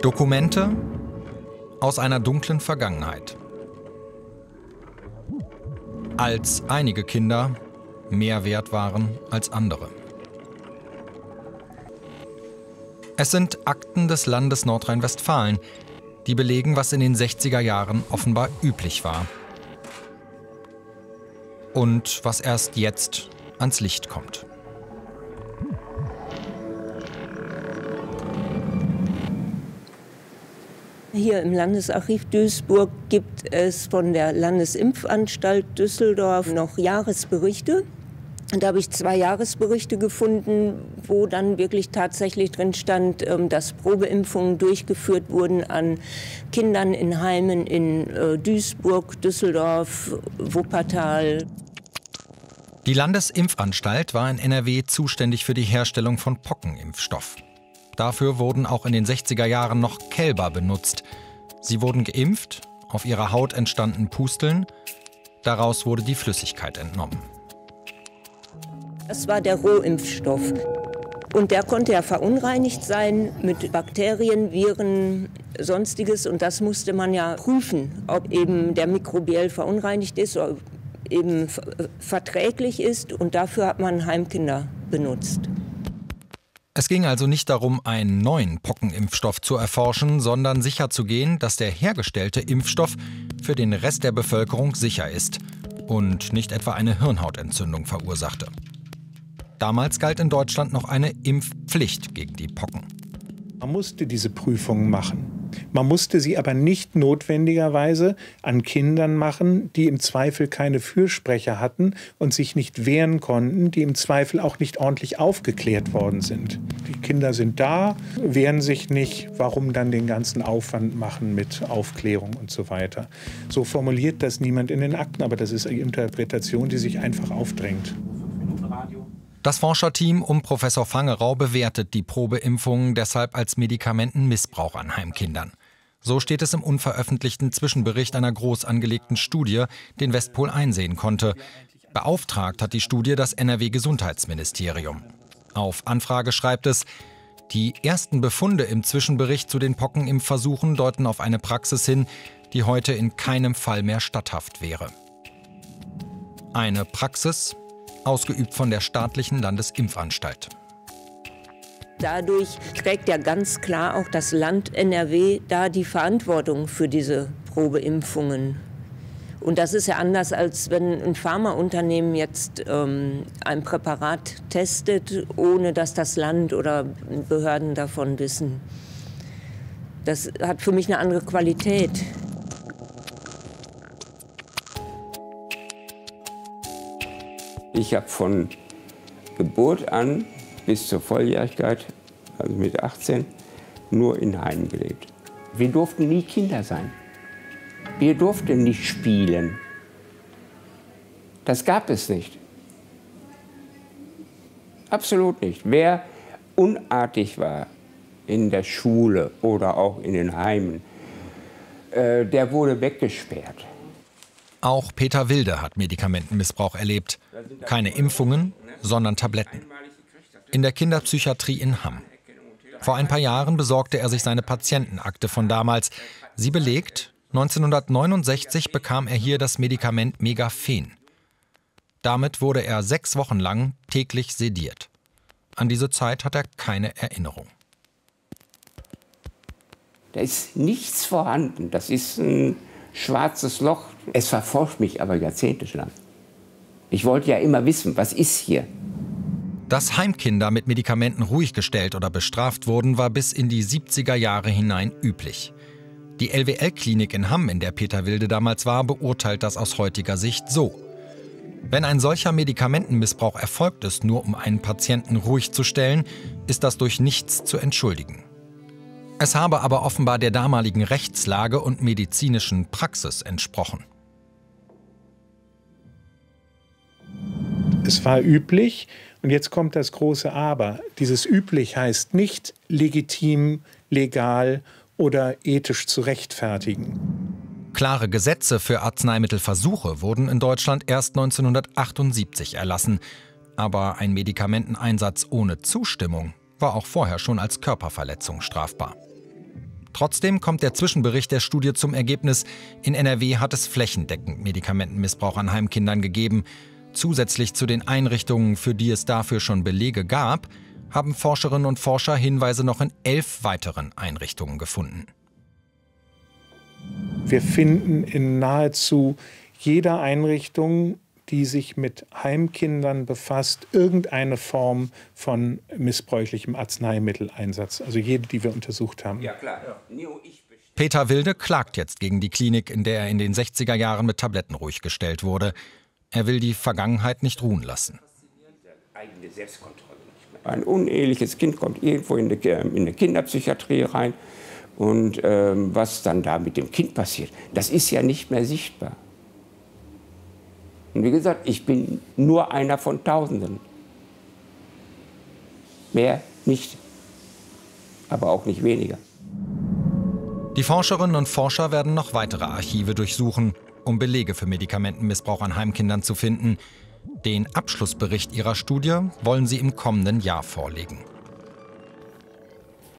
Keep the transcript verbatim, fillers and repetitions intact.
Dokumente aus einer dunklen Vergangenheit. Als einige Kinder mehr wert waren als andere. Es sind Akten des Landes Nordrhein-Westfalen, die belegen, was in den sechziger Jahren offenbar üblich war. Und was erst jetzt ans Licht kommt. Hier im Landesarchiv Duisburg gibt es von der Landesimpfanstalt Düsseldorf noch Jahresberichte. Und da habe ich zwei Jahresberichte gefunden, wo dann wirklich tatsächlich drin stand, dass Probeimpfungen durchgeführt wurden an Kindern in Heimen in Duisburg, Düsseldorf, Wuppertal. Die Landesimpfanstalt war in N R W zuständig für die Herstellung von Pockenimpfstoff. Dafür wurden auch in den sechziger Jahren noch Kälber benutzt. Sie wurden geimpft, auf ihrer Haut entstanden Pusteln, daraus wurde die Flüssigkeit entnommen. Das war der Rohimpfstoff. Und der konnte ja verunreinigt sein mit Bakterien, Viren, Sonstiges. Und das musste man ja prüfen, ob eben der mikrobiell verunreinigt ist oder eben verträglich ist. Und dafür hat man Heimkinder benutzt. Es ging also nicht darum, einen neuen Pockenimpfstoff zu erforschen, sondern sicherzugehen, dass der hergestellte Impfstoff für den Rest der Bevölkerung sicher ist und nicht etwa eine Hirnhautentzündung verursachte. Damals galt in Deutschland noch eine Impfpflicht gegen die Pocken. Man musste diese Prüfungen machen. Man musste sie aber nicht notwendigerweise an Kindern machen, die im Zweifel keine Fürsprecher hatten und sich nicht wehren konnten, die im Zweifel auch nicht ordentlich aufgeklärt worden sind. Die Kinder sind da, wehren sich nicht, warum dann den ganzen Aufwand machen mit Aufklärung und so weiter. So formuliert das niemand in den Akten, aber das ist eine Interpretation, die sich einfach aufdrängt. Das Forscherteam um Professor Fangerau bewertet die Probeimpfungen deshalb als Medikamentenmissbrauch an Heimkindern. So steht es im unveröffentlichten Zwischenbericht einer groß angelegten Studie, den Westpol einsehen konnte. Beauftragt hat die Studie das N R W-Gesundheitsministerium. Auf Anfrage schreibt es, die ersten Befunde im Zwischenbericht zu den Pockenimpfversuchen deuten auf eine Praxis hin, die heute in keinem Fall mehr statthaft wäre. Eine Praxis, ausgeübt von der staatlichen Landesimpfanstalt. Dadurch trägt ja ganz klar auch das Land N R W da die Verantwortung für diese Probeimpfungen. Und das ist ja anders, als wenn ein Pharmaunternehmen jetzt ähm, ein Präparat testet, ohne dass das Land oder Behörden davon wissen. Das hat für mich eine andere Qualität. Ich habe von Geburt an bis zur Volljährigkeit, also mit achtzehn, nur in Heimen gelebt. Wir durften nie Kinder sein. Wir durften nicht spielen. Das gab es nicht. Absolut nicht. Wer unartig war in der Schule oder auch in den Heimen, äh, der wurde weggesperrt. Auch Peter Wilde hat Medikamentenmissbrauch erlebt. Keine Impfungen, sondern Tabletten. In der Kinderpsychiatrie in Hamm. Vor ein paar Jahren besorgte er sich seine Patientenakte von damals. Sie belegt, neunzehnhundertneunundsechzig bekam er hier das Medikament Megaphen. Damit wurde er sechs Wochen lang täglich sediert. An diese Zeit hat er keine Erinnerung. Da ist nichts vorhanden. Das ist ein schwarzes Loch. Es verfolgt mich aber jahrzehntelang. Ich wollte ja immer wissen, was ist hier? Dass Heimkinder mit Medikamenten ruhig gestellt oder bestraft wurden, war bis in die siebziger Jahre hinein üblich. Die L W L-Klinik in Hamm, in der Peter Wilde damals war, beurteilt das aus heutiger Sicht so. Wenn ein solcher Medikamentenmissbrauch erfolgt ist, nur um einen Patienten ruhig zu stellen, ist das durch nichts zu entschuldigen. Es habe aber offenbar der damaligen Rechtslage und medizinischen Praxis entsprochen. Es war üblich, und jetzt kommt das große Aber. Dieses üblich heißt nicht legitim, legal oder ethisch zu rechtfertigen. Klare Gesetze für Arzneimittelversuche wurden in Deutschland erst neunzehnhundertachtundsiebzig erlassen. Aber ein Medikamenteneinsatz ohne Zustimmung war auch vorher schon als Körperverletzung strafbar. Trotzdem kommt der Zwischenbericht der Studie zum Ergebnis, in N R W hat es flächendeckend Medikamentenmissbrauch an Heimkindern gegeben. Zusätzlich zu den Einrichtungen, für die es dafür schon Belege gab, haben Forscherinnen und Forscher Hinweise noch in elf weiteren Einrichtungen gefunden. Wir finden in nahezu jeder Einrichtung, die sich mit Heimkindern befasst, irgendeine Form von missbräuchlichem Arzneimitteleinsatz. Also jede, die wir untersucht haben. Ja, klar. Ja. Peter Wilde klagt jetzt gegen die Klinik, in der er in den sechziger Jahren mit Tabletten ruhig gestellt wurde. Er will die Vergangenheit nicht ruhen lassen. Ein uneheliches Kind kommt irgendwo in eine Kinderpsychiatrie rein. Und ähm, was dann da mit dem Kind passiert, das ist ja nicht mehr sichtbar. Und wie gesagt, ich bin nur einer von Tausenden. Mehr nicht, aber auch nicht weniger. Die Forscherinnen und Forscher werden noch weitere Archive durchsuchen, um Belege für Medikamentenmissbrauch an Heimkindern zu finden. Den Abschlussbericht ihrer Studie wollen sie im kommenden Jahr vorlegen.